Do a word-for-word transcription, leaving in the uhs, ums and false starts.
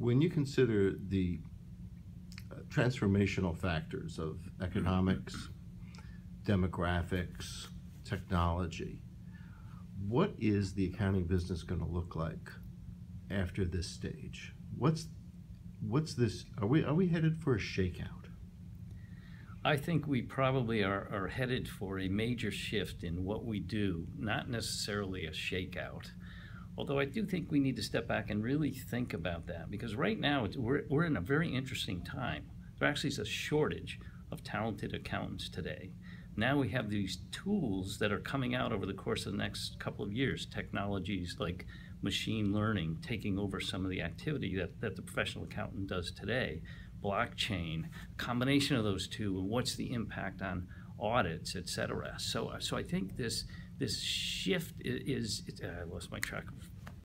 When you consider the uh, transformational factors of economics, demographics, technology, what is the accounting business going to look like after this stage? What's what's this? Are we are we headed for a shakeout? I think we probably are, are headed for a major shift in what we do, not necessarily a shakeout. Although I do think we need to step back and really think about that, because right now it's, we're, we're in a very interesting time. There actually is a shortage of talented accountants today. Now we have these tools that are coming out over the course of the next couple of years, technologies like machine learning taking over some of the activity that, that the professional accountant does today, blockchain, combination of those two, and what's the impact on audits, et cetera. So, so I think this this shift is, is uh, I lost my track of